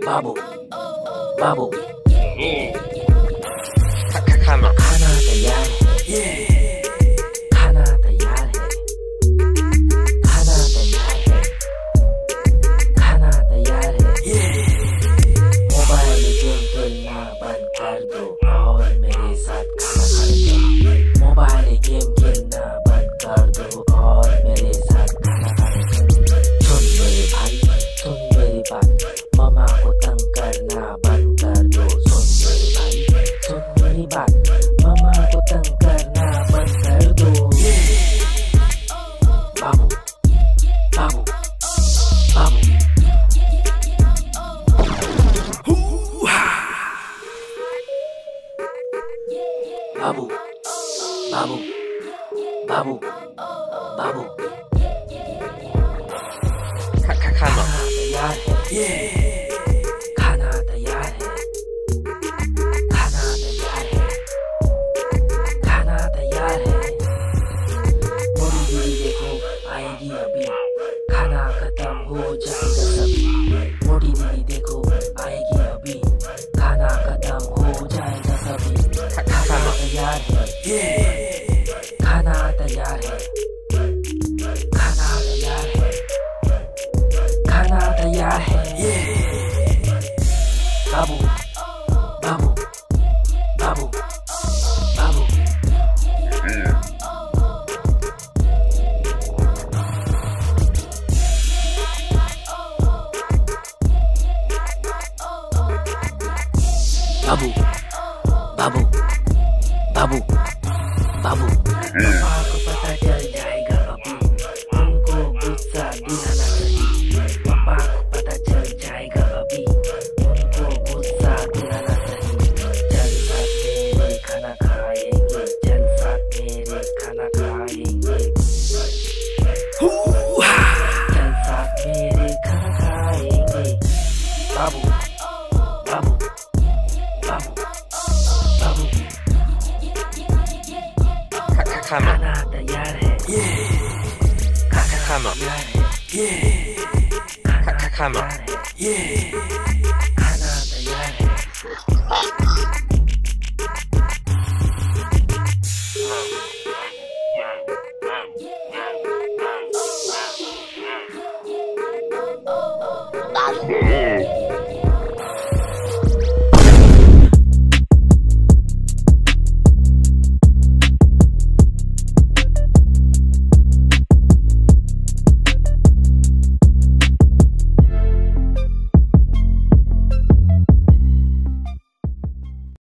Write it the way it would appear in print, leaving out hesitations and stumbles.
Babu, Babu. Khana. खाना तैयार है, खाना तैयार है, खाना तैयार है, खाना तैयार है। मोबाइल गेम खेलना बंद कर दो और मेरे साथ खाना खा लो। मोबाइल गेम खेलना बंद कर दो और मेरे साथ खाना खा लो। सुन मेरे भाई, सुन मेरी बात, मामा को तंग करना बंद कर दो। सुन मेरे भाई, सुन मेरी बात, मामा को तंग करना बंद कर दो। बाबू, बाबू, बाबू। बाबू, बाबू, बाबू, बाबू। Khana. तैयार है, खाना तैयार है, खाना तैयार है, खाना तैयार है। मोरी दीदी देखो आएगी अभी, खाना खत्म हो जाएगा सभी। मोरी दीदी देखो आएगी अभी, खाना खत्म हो जाएगा सभी। खाना तैयार है, खाना तैयार है, खाना तैयार है, खाना तैयार है। बाबू, बाबू, बाबू, बाबू। बाबू, बाबू, बाबू, बाबू। पापा को पता चल जाएगा अभी, उनको गुस्सा दिलाना चाहिए। पापा को पता चल जाएगा अभी, उनको गुस्सा दिलाना चाहिए। चल साथ मेरे खाना खाएंगे, चल साथ मेरे खाना खाएंगे, चल साथ मेरे खाना खाएंगे। बाबू, बाबू, बाबू, बाबू। Khana. खाना तैयार है, Khana. तैयार है, Khana. तैयार है।